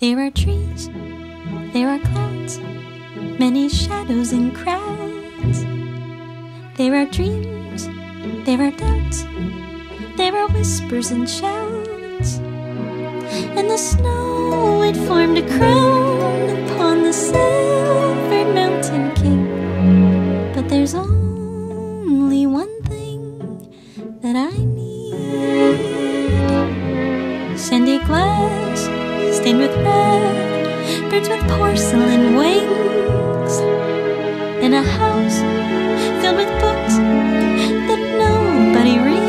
There are trees, there are clouds, many shadows and crowds. There are dreams, there are doubts, there are whispers and shouts. And the snow, it formed a crown upon the silvered mountain king. But there's only one thing that I need. Sandy glass, stained with red, birds with porcelain wings, and a house filled with books that nobody reads.